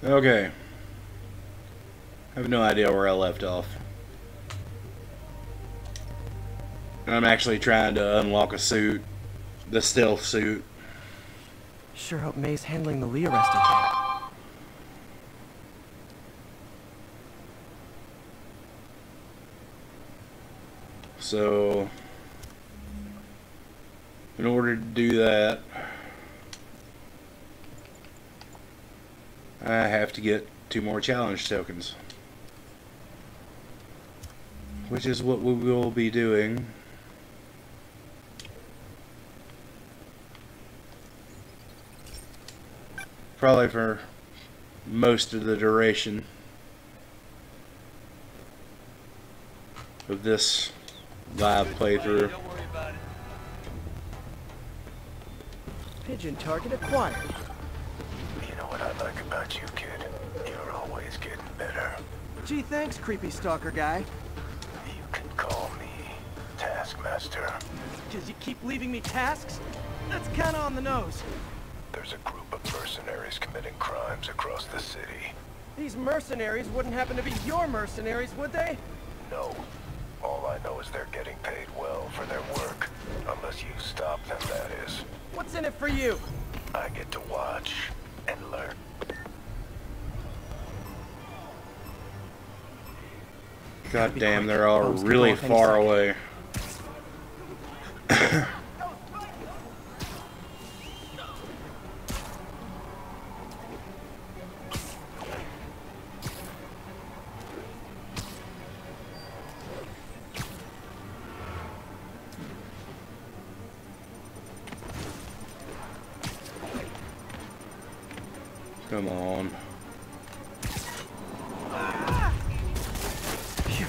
Okay. I have no idea where I left off. I'm actually trying to unlock a suit. The stealth suit. Sure hope May's handling the Lee arrest okay. So, in order to do that, I have to get 2 more challenge tokens. Which is what we will be doing. Probably for most of the duration of this live playthrough. Pigeon target acquired. You know what I like about you, kid? You're always getting better. Gee, thanks, creepy stalker guy. You can call me Taskmaster. Because you keep leaving me tasks? That's kinda on the nose. There's a group of mercenaries committing crimes across the city. These mercenaries wouldn't happen to be your mercenaries, would they? No. All I know is they're getting paid well for their work. Unless you stop them, that is. What's in it for you? I get to watch and learn. God damn, they're all really far away. Come on. Phew.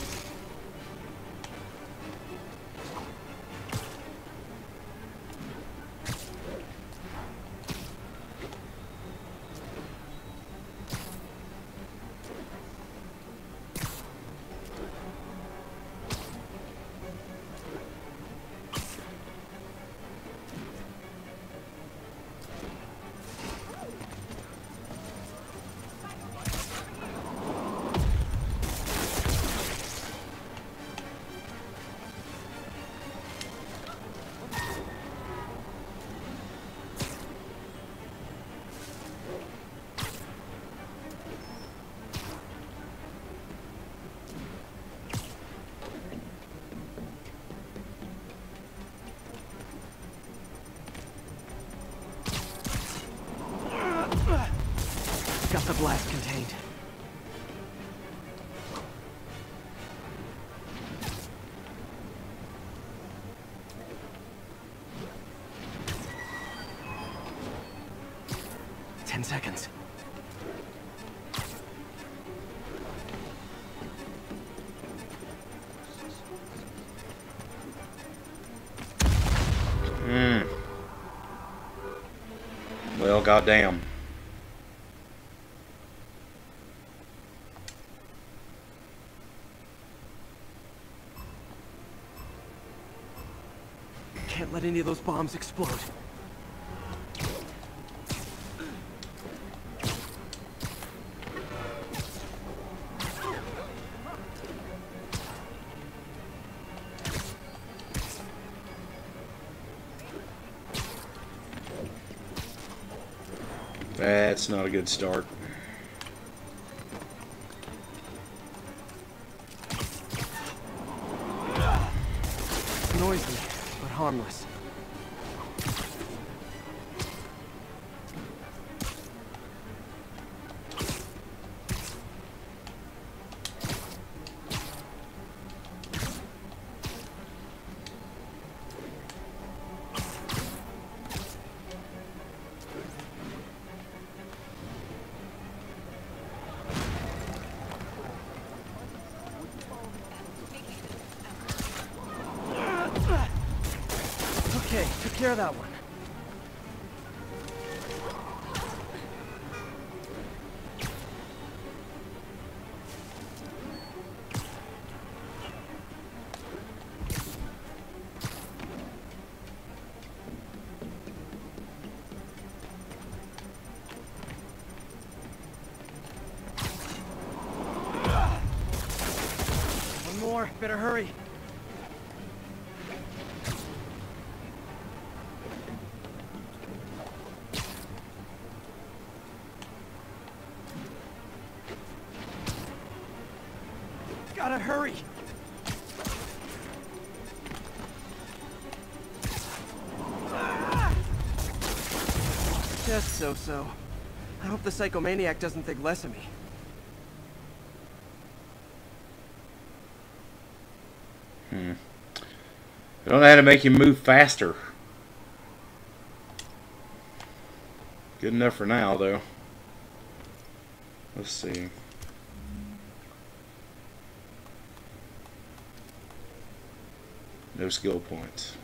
Got the blast contained. Ten seconds. Well, goddamn. Can't let any of those bombs explode. That's not a good start. Noisy, but harmless. Okay, took care of that one. better hurry. Gotta hurry. Just so-so. I hope the psychomaniac doesn't think less of me. I don't know how to make him move faster. Good enough for now, though. Let's see. No skill points.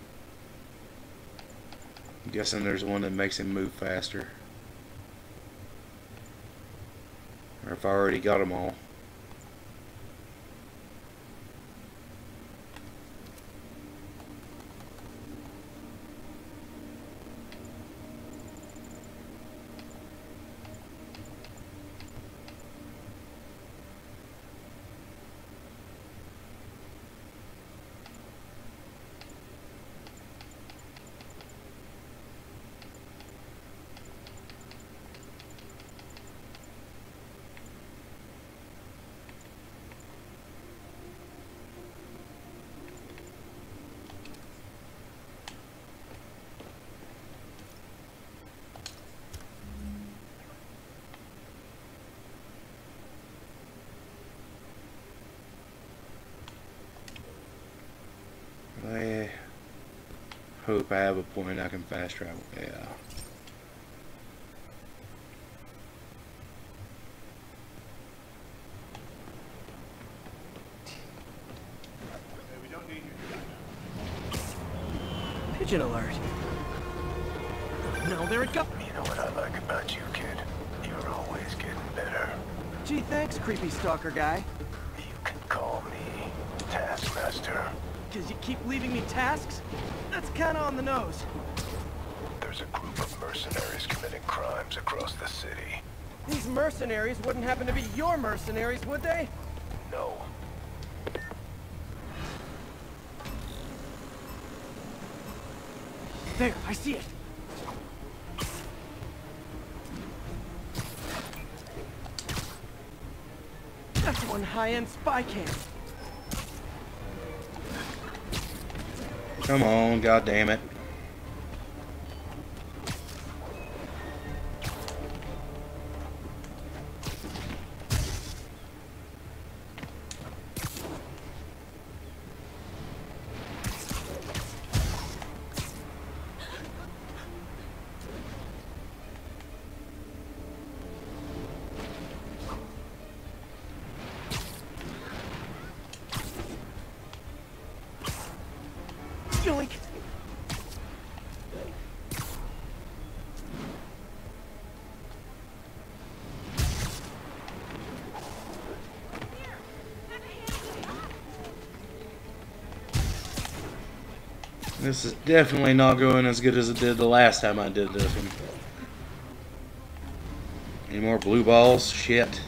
I'm guessing there's one that makes him move faster. Or if I already got them all. I hope I have a point I can fast travel. Yeah. Pigeon alert. No, there it goes. You know what I like about you, kid? You're always getting better. Gee, thanks, creepy stalker guy. You can call me Taskmaster. Cause you keep leaving me tasks? That's kinda on the nose. There's a group of mercenaries committing crimes across the city. These mercenaries wouldn't happen to be your mercenaries, would they? No. There, I see it. That's one high-end spy cam. Come on, god damn it. Yoink! This is definitely not going as good as it did the last time I did this one. Any more blue balls? Shit.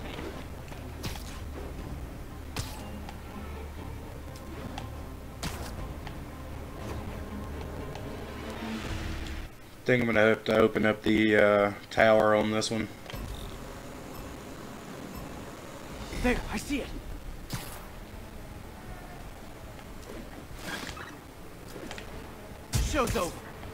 I think I'm gonna have to open up the tower on this one. There, I see it. Show's over.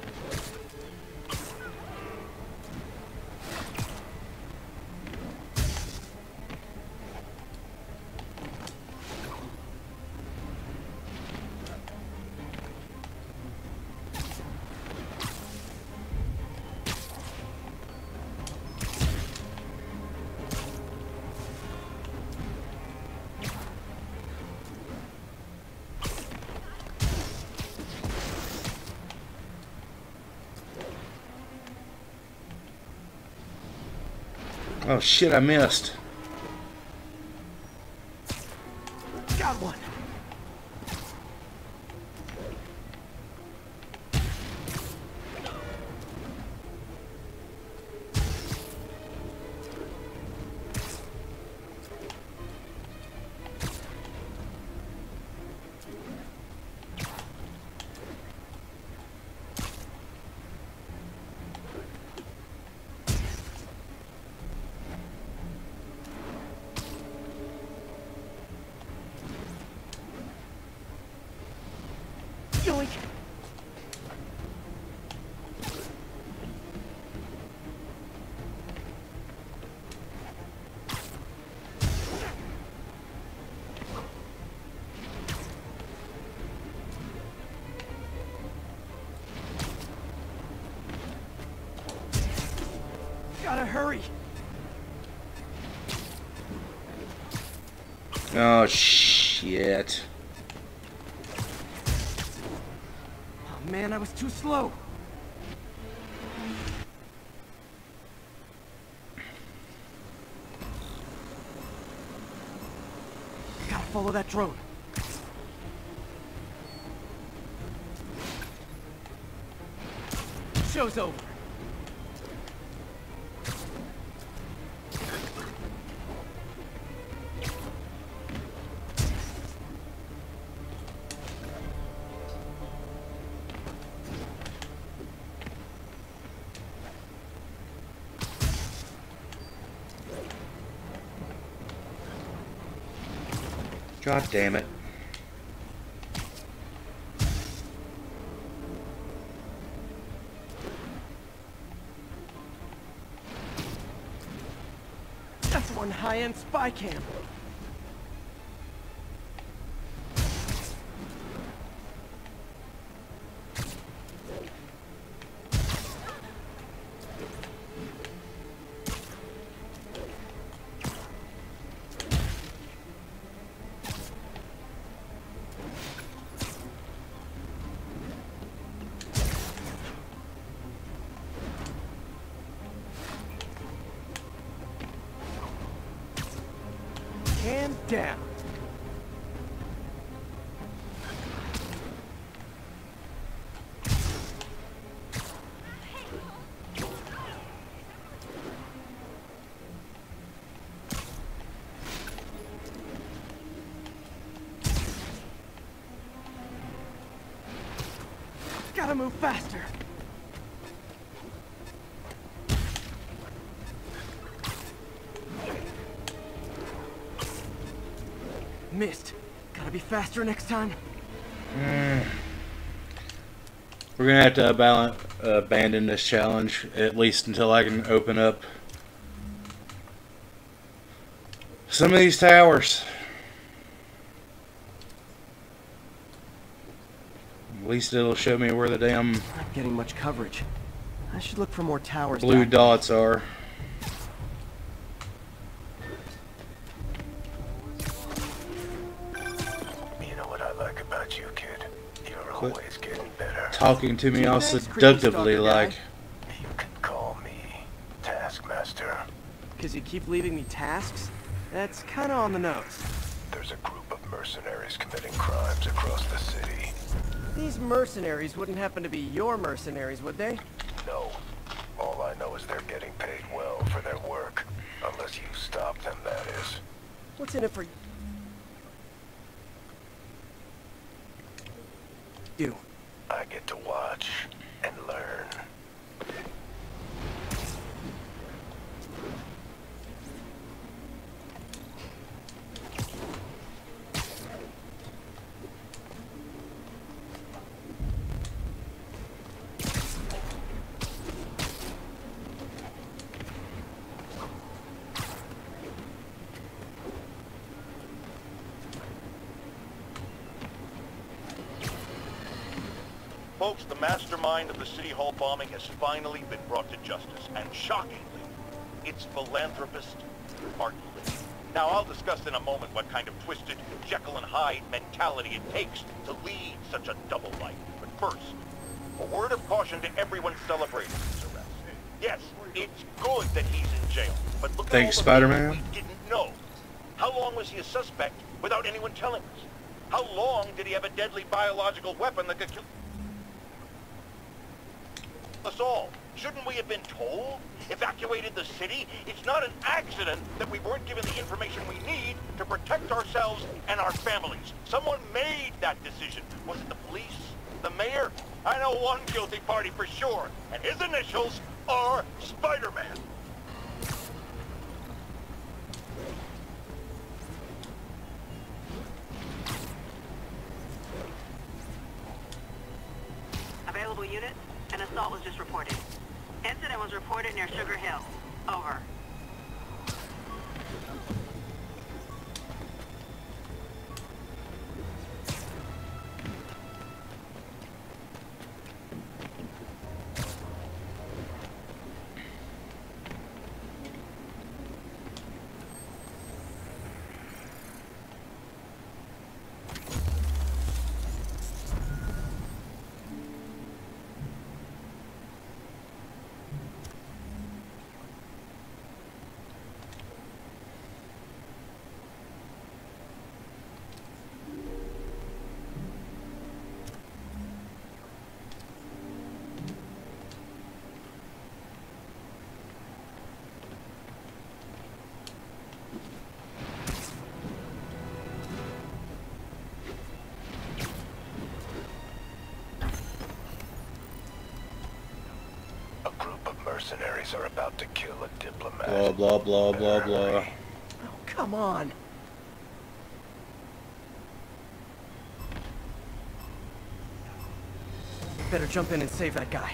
Oh shit, I missed. Got one. Gotta hurry. Oh, shit. Oh man, I was too slow. Gotta follow that drone. Show's over. God damn it. That's one high-end spy cam. Hand down. Gotta move faster. Missed. Gotta be faster next time. We're gonna have to abandon this challenge, at least until I can open up some of these towers. At least it'll show me where the damn Not getting much coverage. I should look for more towers. blue back. dots are. You know what I like about you, kid? You're Quit always getting better. Talking to me all Thanks, seductively creepy stalker like. guy. You can call me Taskmaster. Because you keep leaving me tasks? That's kind of on the nose. There's a group of mercenaries committing crimes across the city. These mercenaries wouldn't happen to be your mercenaries, would they? No. All I know is they're getting paid well for their work. Unless you stop them, that is. What's in it for you? I get to watch and learn. Folks, the mastermind of the City Hall bombing has finally been brought to justice, and shockingly, it's philanthropist Martin Lee. Now, I'll discuss in a moment what kind of twisted Jekyll and Hyde mentality it takes to lead such a double life. But first, a word of caution to everyone celebrating this arrest. Yes, it's good that he's in jail, but look Thanks, at all the Spider-Man. things we didn't know. How long was he a suspect without anyone telling us? How long did he have a deadly biological weapon that could kill us all? Shouldn't we have been told? Evacuated the city? It's not an accident that we weren't given the information we need to protect ourselves and our families. Someone made that decision. Was it the police? The mayor? I know one guilty party for sure, and his initials are Spider-Man. Available unit, an assault was just reported. Incident was reported near Sugar Hill. Over. mercenaries are about to kill a diplomat. Blah, blah, blah, blah, blah. Oh, come on. Better jump in and save that guy.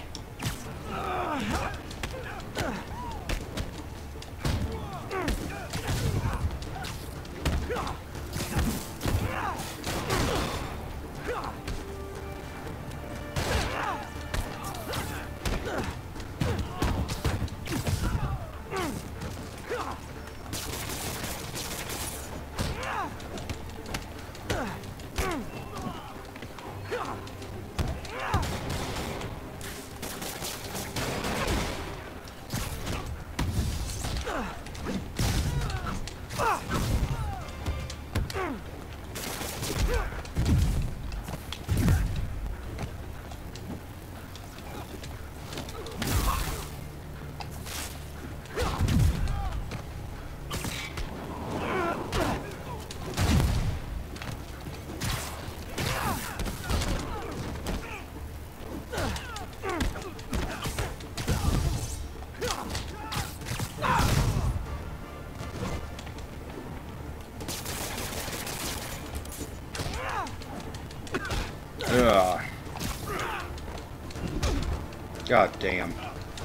Ugh. God damn.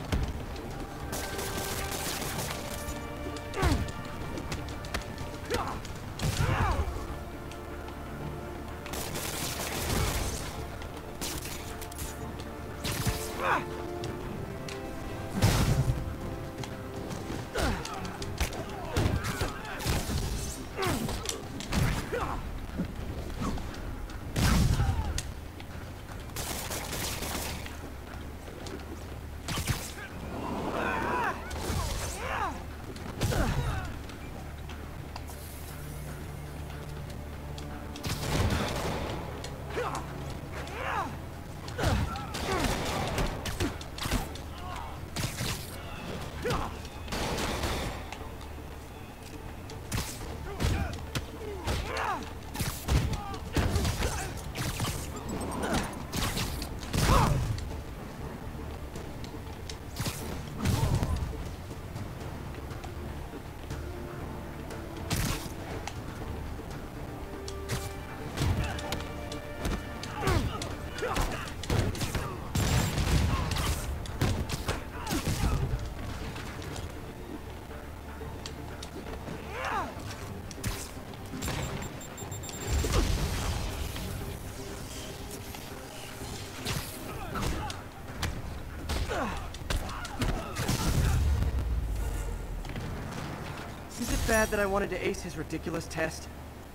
Is it bad that I wanted to ace his ridiculous test?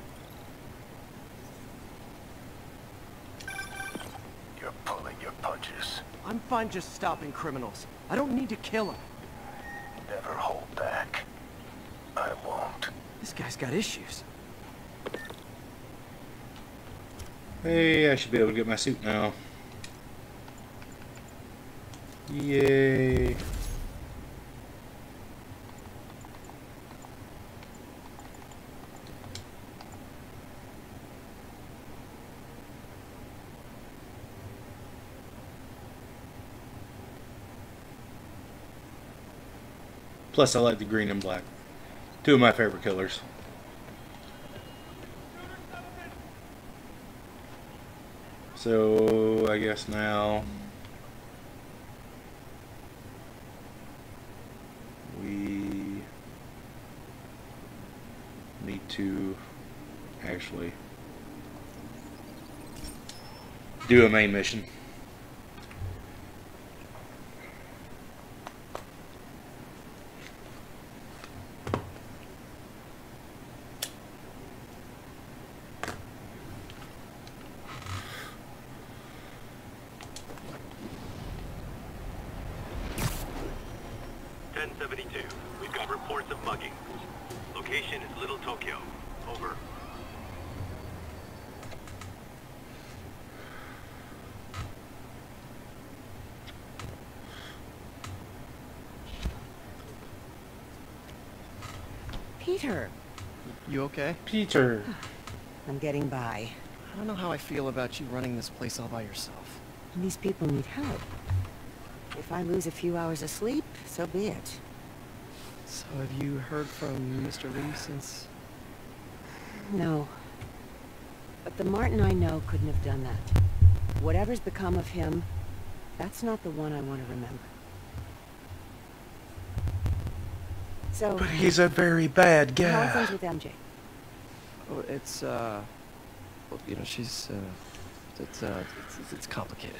You're pulling your punches. I'm fine just stopping criminals. I don't need to kill them. Never hold back. I won't. This guy's got issues. Hey, I should be able to get my suit now. Yay. Plus, I like the green and black. Two of my favorite colors. So, I guess now we need to actually do a main mission. We've got reports of mugging. Location is Little Tokyo. Over. Peter, You okay? Peter. I'm getting by. I don't know how I feel about you running this place all by yourself. These people need help. If I lose a few hours of sleep, so be it. So have you heard from Mr. Lee since? No. But the Martin I know couldn't have done that. Whatever's become of him, that's not the one I want to remember. So, But he's a very bad how are guy. things with MJ? Oh, it's well, you know, she's it's complicated.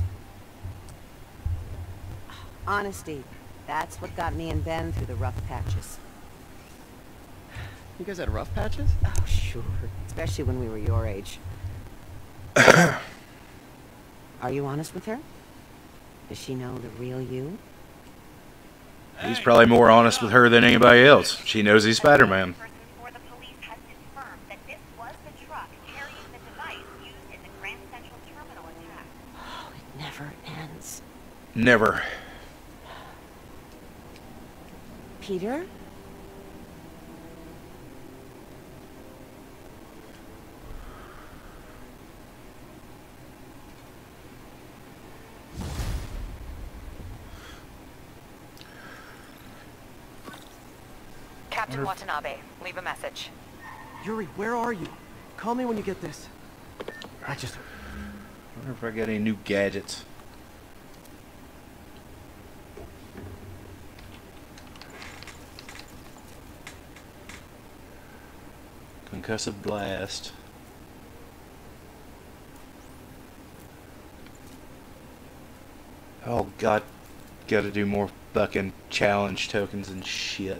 Honesty. That's what got me and Ben through the rough patches. You guys had rough patches? Oh, sure. Especially when we were your age. Are you honest with her? Does she know the real you? He's probably more honest with her than anybody else. She knows he's Spider-Man. Person for the police has confirmed that this was the truck carrying the device used in the Grand Central Terminal attack. Oh, it never ends. Never. Peter? Captain Watanabe, leave a message. Yuri, where are you? Call me when you get this. I wonder if I got any new gadgets. Concussive blast. Oh god, gotta do more fucking challenge tokens and shit.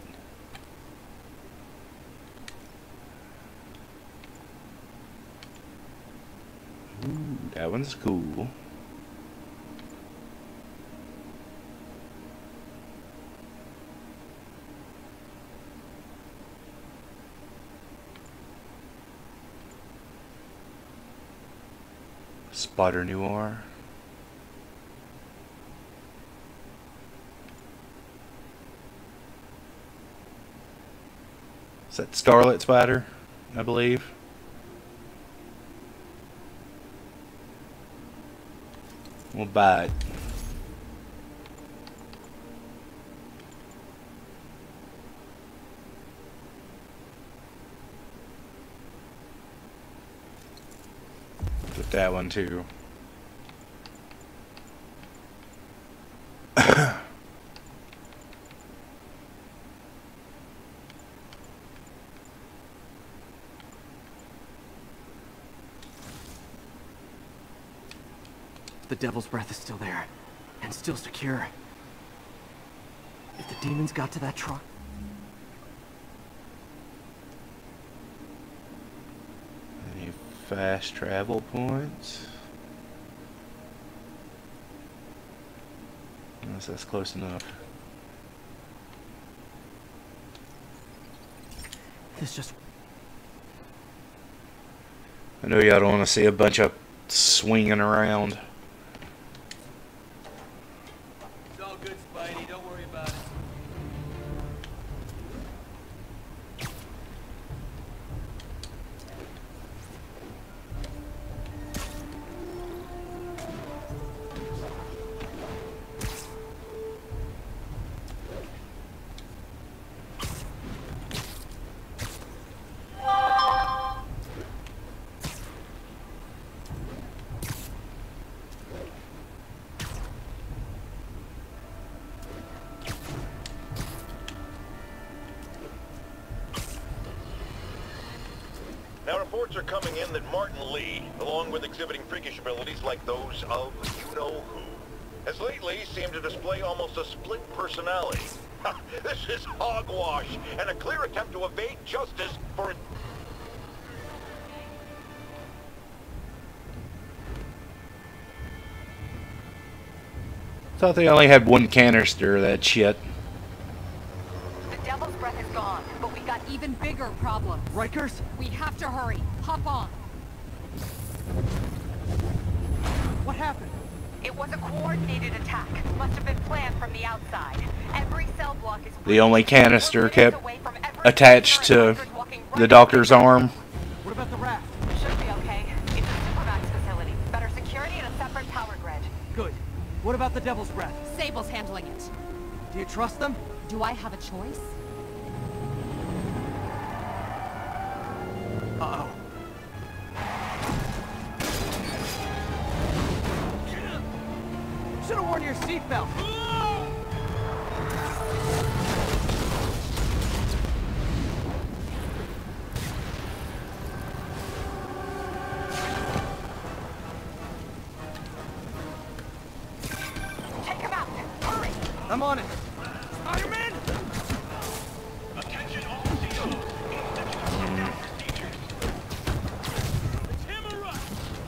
Ooh, that one's cool. Spotter Noir. Is that Scarlet Spider, I believe? We'll buy it. Get that one too. The Devil's Breath is still there, and still secure. If the demons got to that truck... Any fast travel points? Unless that's close enough. This just... I know y'all don't want to see a bunch of swinging around. It's all good, Spidey. Don't worry about it. Now, reports are coming in that Martin Lee, along with exhibiting freakish abilities like those of you-know-who, has lately seemed to display almost a split personality. This is hogwash and a clear attempt to evade justice for... Thought they only had one canister of that shit. The Devil's Breath is gone, but we got Even bigger problems. Rikers? We have to hurry. Hop on. What happened? It was a coordinated attack. Must have been planned from the outside. Every cell block is... The only canister kept away from every attached to Rikers walking right the doctor's arm. What about the raft? Should be okay. It's a Supermax facility. Better security and a separate power grid. Good. What about the Devil's Breath? Sable's handling it. Do you trust them? Do I have a choice? Uh-oh. Should've worn your seatbelt. Take him out! Hurry! I'm on it. Spider-Man! Attention all COs. Now procedures. Let's hammer up.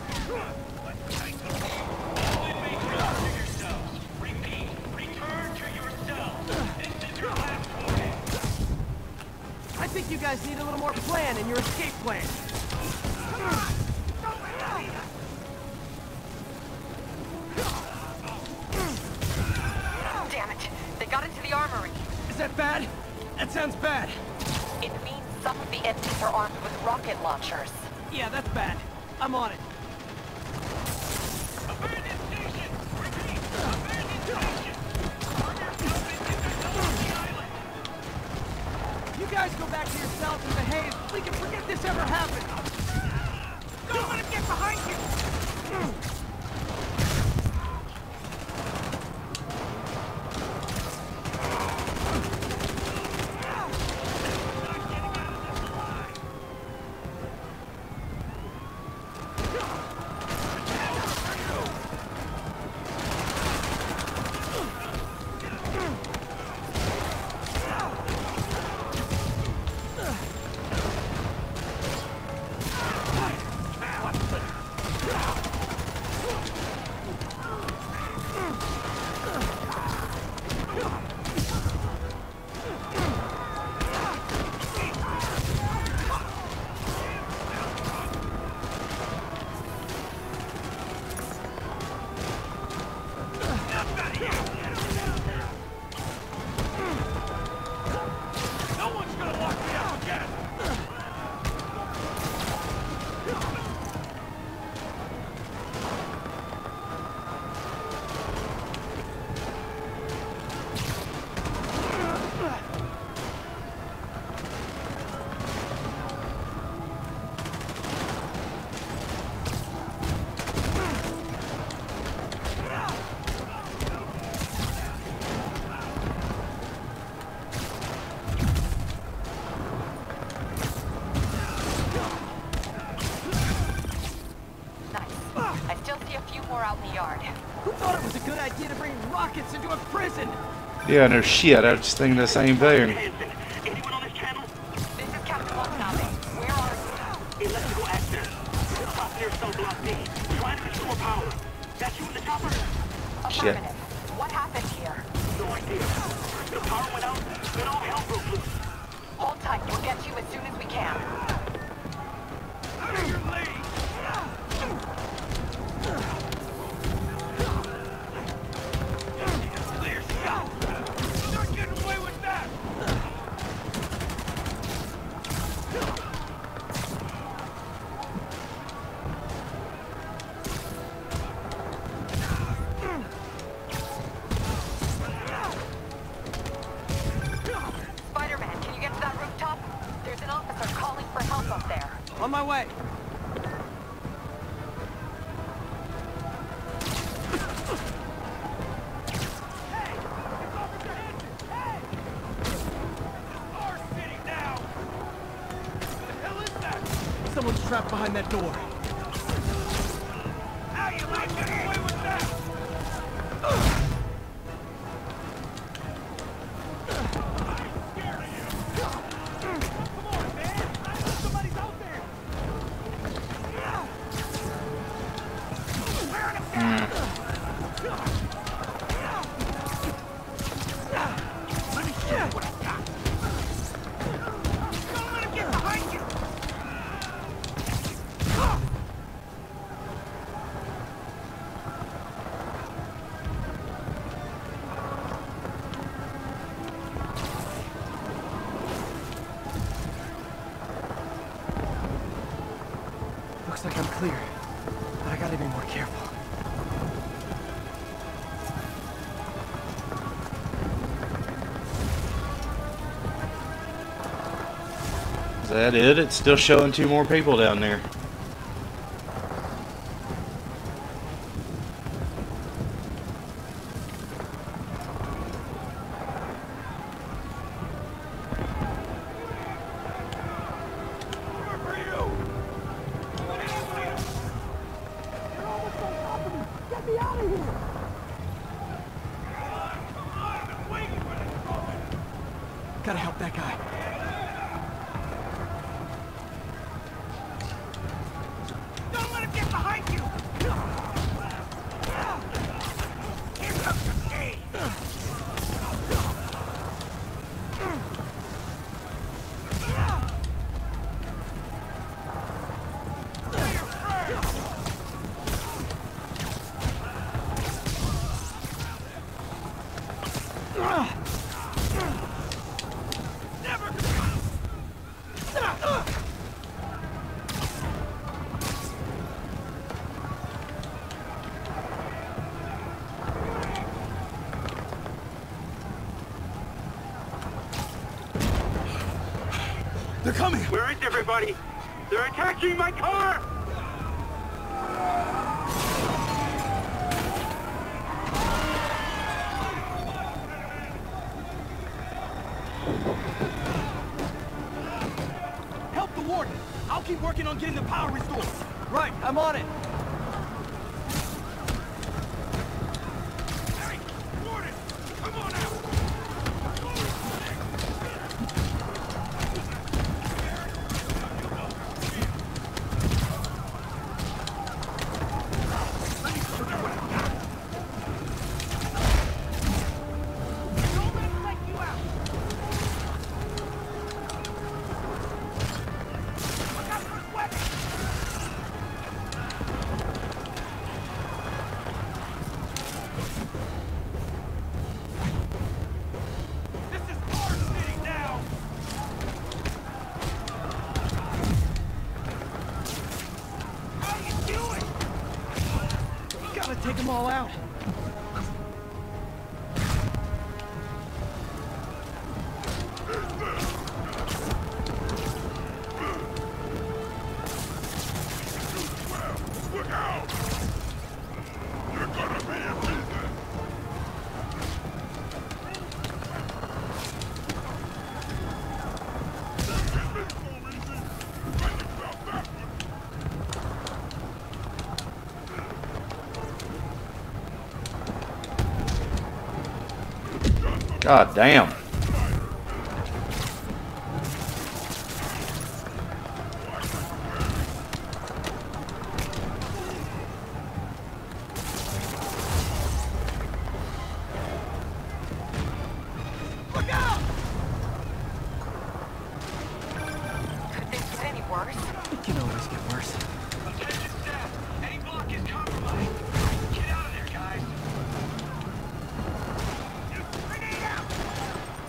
All inmates return to your cells. Repeat, return to your cells. This is your last warning. I think you guys need a little more plan in your escape plan. Damn it! They got into the armory. Is that bad? That sounds bad. It means some of the inmates are armed with rocket launchers. Yeah, that's bad. I'm on it. Abandoned station. Repeat, abandoned station. Further movement is on the island. You guys go back to your cells and behave. We can forget this ever happened. Don't let him get behind you! No one's gonna lock me up again. Nice. I still see a few more out in the yard. Who thought it was a good idea to bring rockets into a prison? Yeah, no shit. I was just thinking the same thing. Anyone on this channel? This is Captain Watanabe. Where are you? Electrical access. Top near cell block D. Trying to restore power. That's you in the chopper? Shit. Affirmative. What happened here? No idea. The power went out, then all hell broke loose. Hold tight. We'll get to you as soon as we can. Out of your lane! Clear shot! Not getting away with that! Spider-Man, can you get to that rooftop? There's an officer calling for help up there. On my way. Our city now! The hell is that? Someone's trapped behind that door. How you like getting away with that? Looks like I'm clear, but I gotta be more careful. that it? It's still showing 2 more people down there. Gotta help that guy. Don't let him get behind you! Here comes the pain! They're coming! Where is everybody? They're attacking my car! Help the warden! I'll keep working on getting the power restored. Right, I'm on it. Hey, warden! Come on out! Take them all out. Look out! You're gonna be a business! God damn. Look out! Could this get any worse? It can always get worse. Attention staff! Any block is compromised. Get out of there, guys! Grenade out!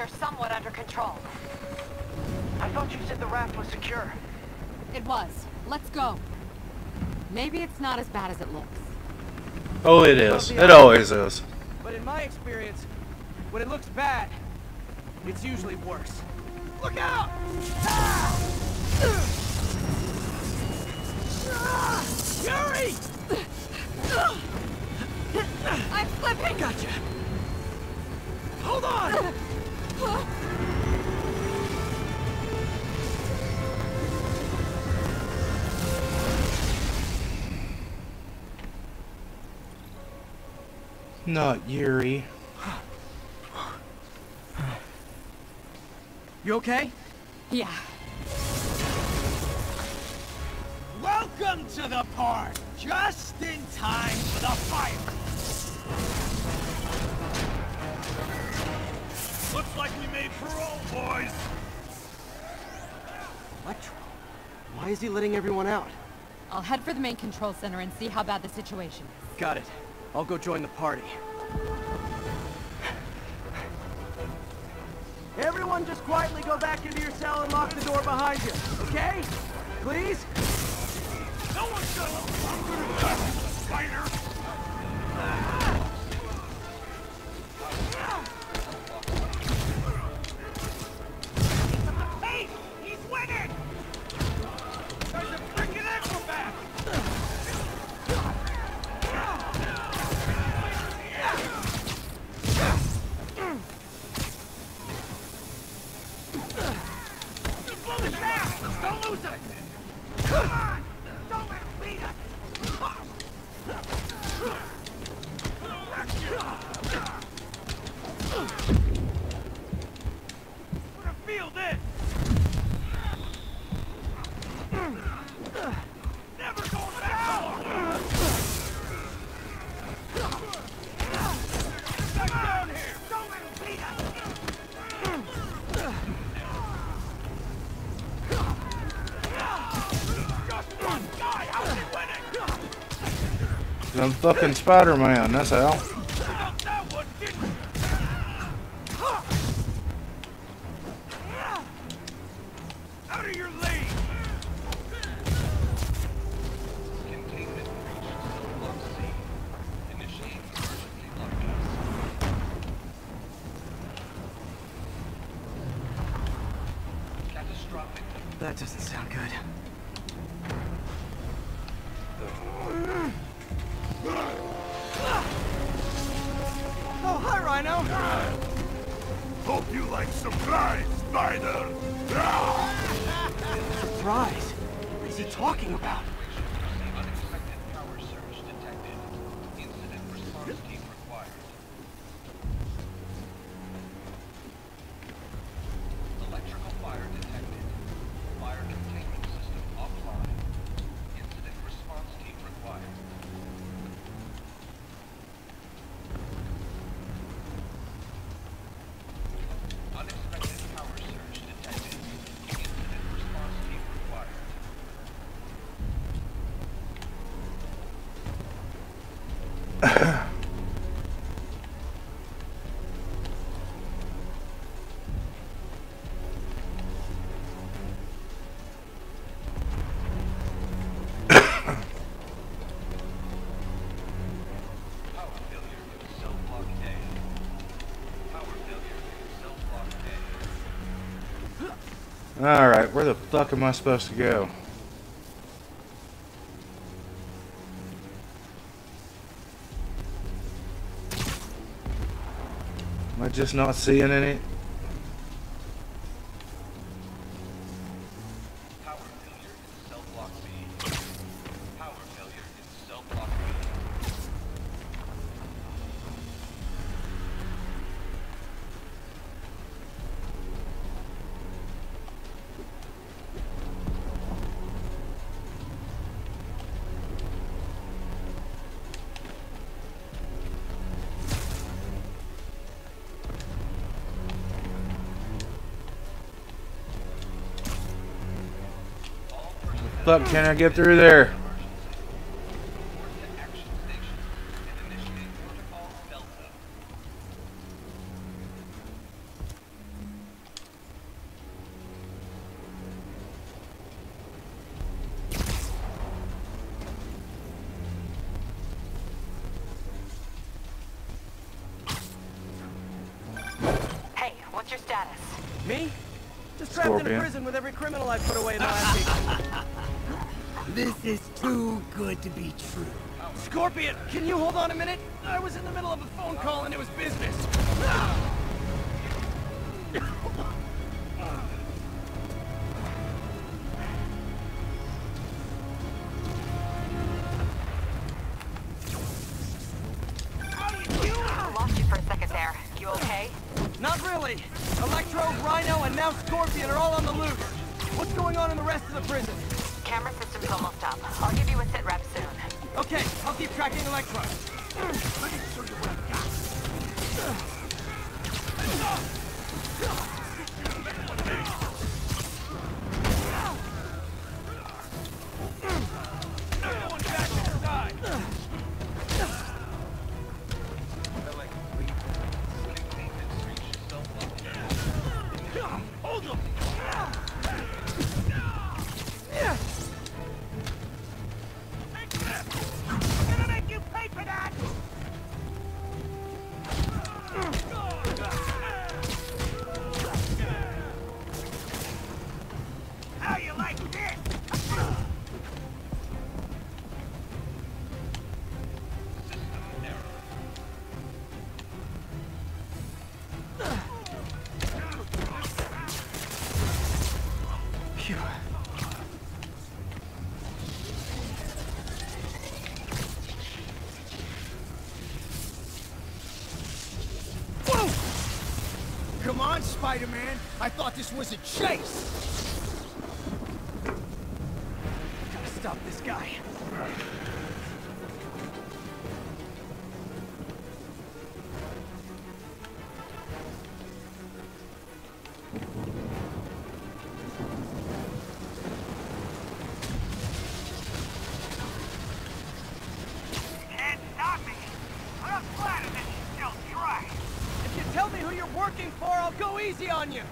somewhat under control. I thought you said the raft was secure. It was. Let's go. Maybe it's not as bad as it looks. Oh, it is. It always is. But in my experience, when it looks bad, it's usually worse. Look out! Ah! Yuri! I'm slipping! Gotcha. Hold on! Not Yuri. You okay? Yeah. Welcome to the park! Just in time for the fire! Looks like we made parole, boys. Electro? Why is he letting everyone out? I'll head for the main control center and see how bad the situation is. Got it. I'll go join the party. Everyone just quietly go back into your cell and lock the door behind you, okay? Please? No one's gonna... I'm gonna cut you, spider! Hey! He's winning! There's a freaking acrobat! Don't lose it! Come on! Don't let him beat us! I'm gonna feel this! Never going back! Back down here! Don't let him beat us! Just one guy! How's he winning? I'm fucking Spider-Man, that's how. That one didn't. Out of your lane! Containment breach. Block C. Initiate emergency broadcast. Catastrophic. That doesn't sound good. Oh, hi, Rhino! Hope you like surprise, Spider! Surprise! What is he talking about? Unexpected power surge detected. Incident response team required. Electrical fire detected. Fire containment system offline. Incident response team required. Unexpected power surge detected. Incident response team required. Power failure in cell block A. Power failure in cell block A. Alright, where the fuck am I supposed to go? Am I just not seeing any? Power failure in cell block B. Power failure in cell block B. Fuck, can I get through there? Report to action station and initiate protocol Delta. status? Me? Just trapped in a Scorpion. prison with every criminal I put away in the last week. This is too good to be true. Scorpion, can you hold on a minute? I was in the middle of a phone call and it was business. I lost you for a second there. You okay? Not really. Electro, Rhino, and now Scorpion are all on the loose. What's going on in the rest of the prison? Camera system's almost up. I'll give you a sit rep soon. Okay, I'll keep tracking Electro. Come on, Spider-Man. I thought this was a chase. Gotta stop this guy. Can't stop me. I'm flattered that you still try. If you tell me who you're working for, I'll go easy on you.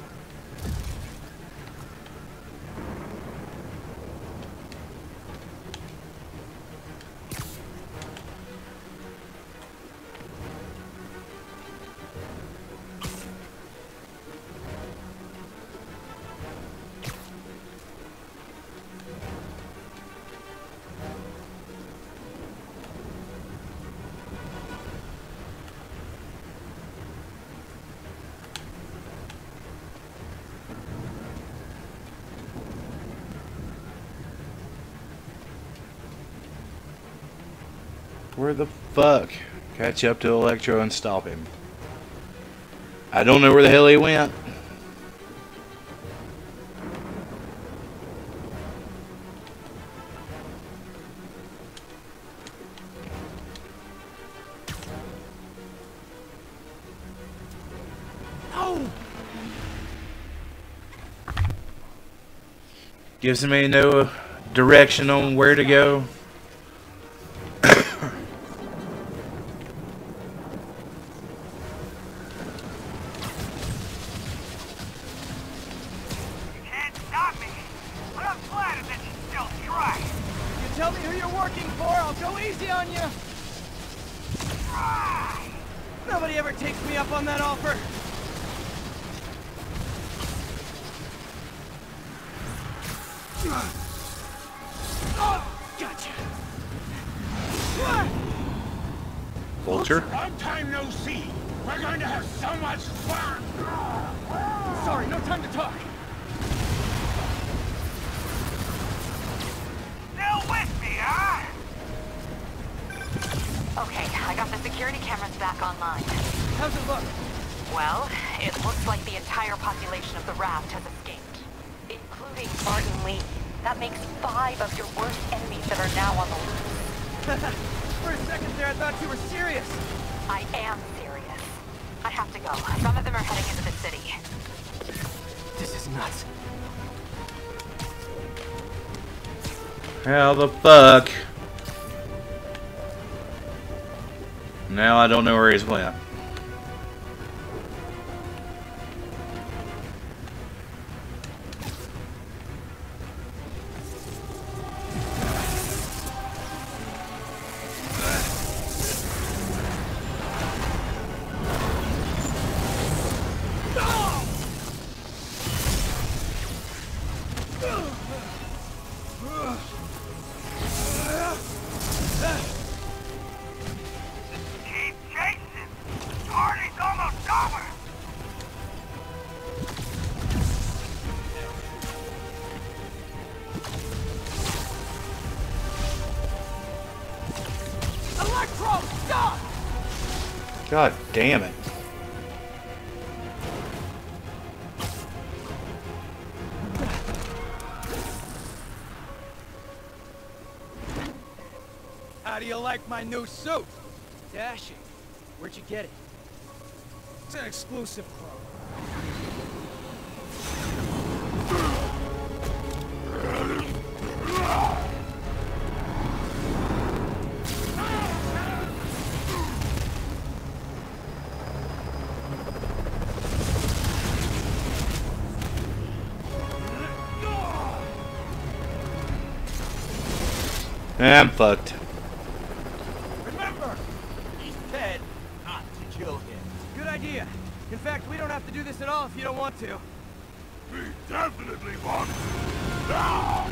Where the fuck? Catch up to Electro and stop him. I don't know where the hell he went. No! Gives me no direction on where to go. Can't stop me. But I'm flattered that you still try. You tell me who you're working for, I'll go easy on you. Try. Nobody ever takes me up on that offer. Gotcha. Vulture? Long time no see. We're going to have so much fun. Sorry, no time to talk. Still with me, huh? Okay, I got the security cameras back online. How's it look? Well, it looks like the entire population of the raft has escaped, including Martin Lee. That makes 5 of your worst enemies that are now on the loose. For a second there, I thought you were serious. I am serious. I have to go. Some of them are heading into the city. This is nuts. How the fuck? Now I don't know where he's went. Oh! God damn it. How do you like my new suit? Dashing. Where'd you get it? It's an exclusive club. I'm fucked. Remember, he's dead, not to kill him. Good idea. In fact, we don't have to do this at all if you don't want to. We definitely want to.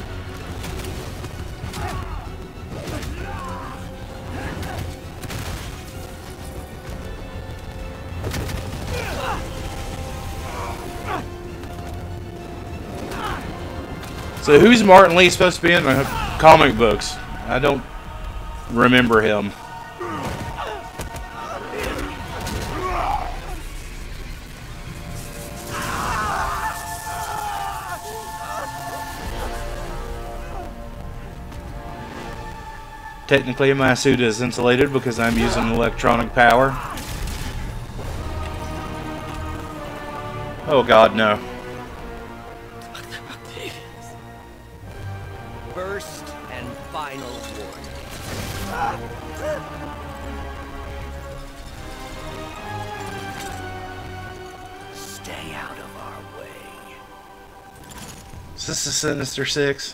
So who's Martin Lee supposed to be in the comic books? I don't remember him. Technically my suit is insulated because I'm using electronic power. Oh god, no. First and final warning. Stay out of our way. Is this the Sinister Six?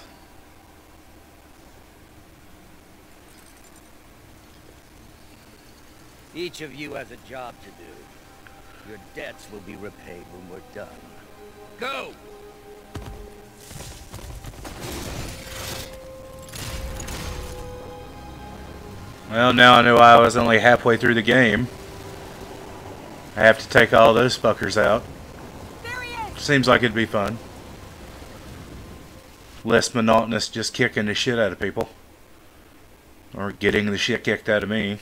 Each of you has a job to do. Your debts will be repaid when we're done. Go! Well, now I know I was only halfway through the game. I have to take all those fuckers out. Seems like it'd be fun. Less monotonous just kicking the shit out of people. Or getting the shit kicked out of me.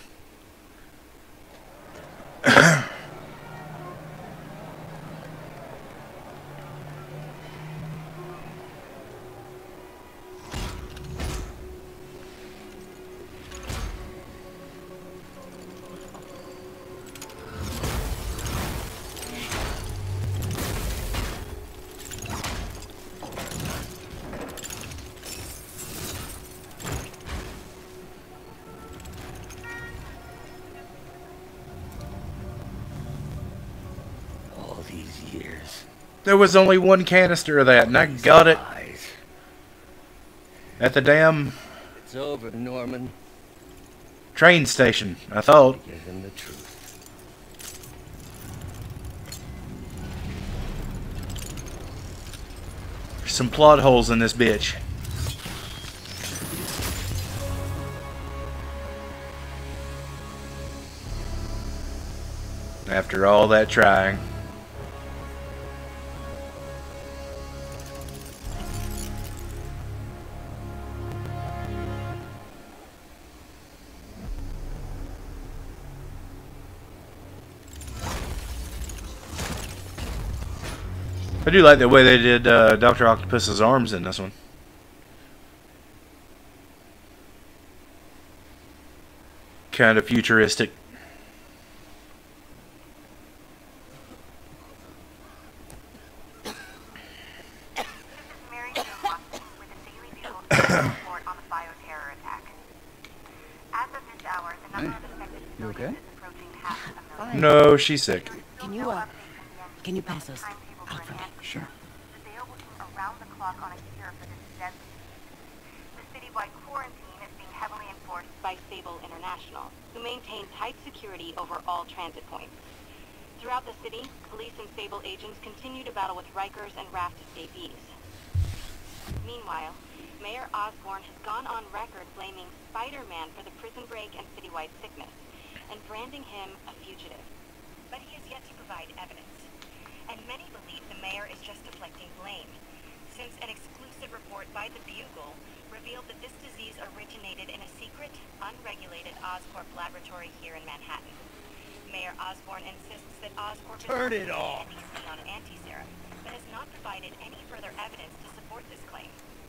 There was only one canister of that, and I got it at the damn It's over, Norman. train station, I thought. Give him the truth. There's some plot holes in this bitch. After all that trying. I do like the way they did Dr. Octopus's arms in this one. Kind of futuristic. You okay? No, she's sick. Can you pass those out for me? Sure. They are working around the clock on a cure for this deadly disease. The citywide quarantine is being heavily enforced by Sable International, who maintain tight security over all transit points. Throughout the city, police and Sable agents continue to battle with Rikers and Raft escapees. Meanwhile, Mayor Osborn has gone on record blaming Spider-Man for the prison break and citywide sickness, and branding him a fugitive. But he has yet to provide evidence. And many believe the mayor is just deflecting blame, since an exclusive report by the Bugle revealed that this disease originated in a secret, unregulated Oscorp laboratory here in Manhattan. Mayor Osborne insists that Oscorp is Turn it working with off. the NBC on anti-serum, but has not provided any further evidence to support this claim.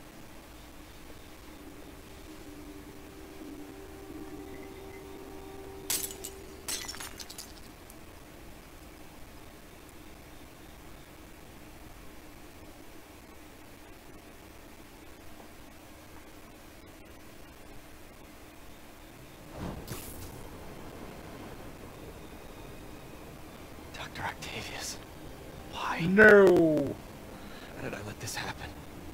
Dr. Octavius. Why? No. How did I let this happen?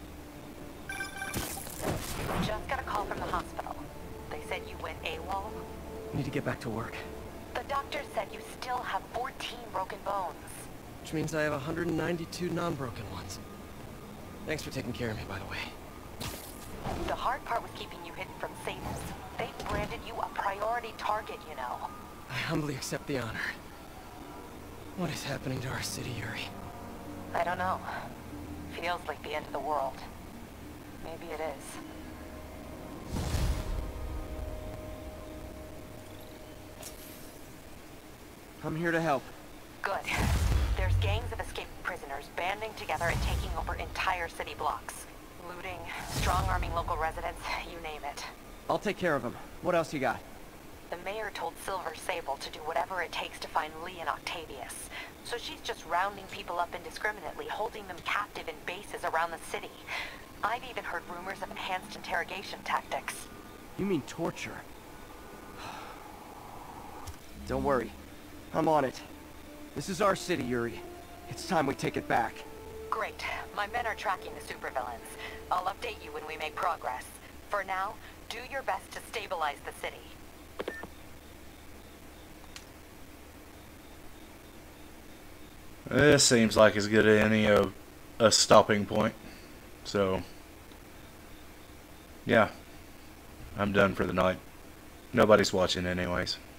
Just got a call from the hospital. They said you went AWOL. I need to get back to work. The doctor said you still have 14 broken bones. Which means I have 192 non-broken ones. Thanks for taking care of me, by the way. The hard part was keeping you hidden from Satan's. They branded you a priority target, you know. I humbly accept the honor. What is happening to our city, Yuri? I don't know. Feels like the end of the world. Maybe it is. I'm here to help. Good. There's gangs of escaped prisoners banding together and taking over entire city blocks. Looting, strong-arming local residents, you name it. I'll take care of them. What else you got? The mayor told Silver Sable to do whatever it takes to find Lee and Octavius. So she's just rounding people up indiscriminately, holding them captive in bases around the city. I've even heard rumors of enhanced interrogation tactics. You mean torture? Don't worry. I'm on it. This is our city, Yuri. It's time we take it back. Great. My men are tracking the supervillains. I'll update you when we make progress. For now, do your best to stabilize the city. This seems like as good as any of a stopping point. So, yeah. I'm done for the night. Nobody's watching anyways.